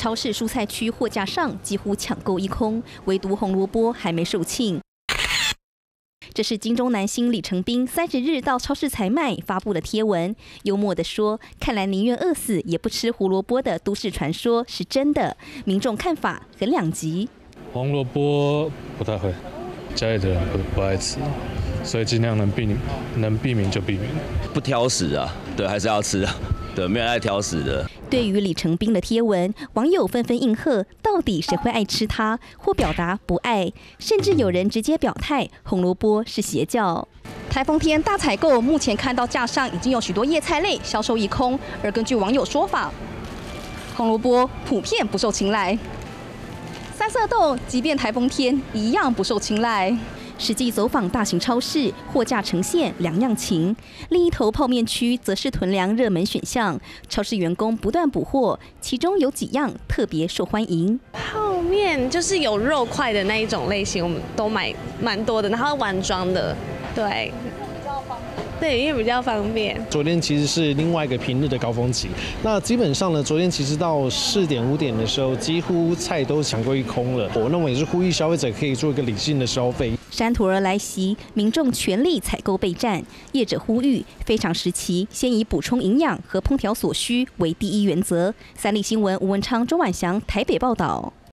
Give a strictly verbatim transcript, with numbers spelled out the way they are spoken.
超市蔬菜区货架上几乎抢购一空，唯独红萝卜还没售罄。这是金钟男星李成斌三十日到超市采买发布的贴文，幽默地说：“看来宁愿饿死也不吃胡萝卜的都市传说是真的。”民众看法很两极。 红萝卜不太会，家里的人不不爱吃，所以尽量能避能避免就避免。 不挑食啊，对，还是要吃啊，对，没人爱挑食的。 对于李成斌的贴文，网友纷纷应和：到底谁会爱吃它？或表达不爱，甚至有人直接表态红萝卜是邪教。台风天大采购，目前看到架上已经有许多叶菜类销售一空，而根据网友说法，红萝卜普遍不受青睐。三色豆即便台风天一样不受青睐。实际走访大型超市，货架呈现两样情。另一头泡面区则是囤粮热门选项，超市员工不断补货，其中有几样特别受欢迎。 泡面就是有肉块的那一种类型，我们都买蛮多的，然后碗装的，对。对，因为比较方便。 昨天其实是另外一个平日的高峰期，那基本上呢，昨天其实到四点五点的时候，几乎菜都抢购一空了。我认为也是呼吁消费者可以做一个理性的消费。 山土儿来袭，民众全力采购备战，业者呼吁非常时期先以补充营养和烹调所需为第一原则。三立新闻吴文昌、周婉祥台北报道。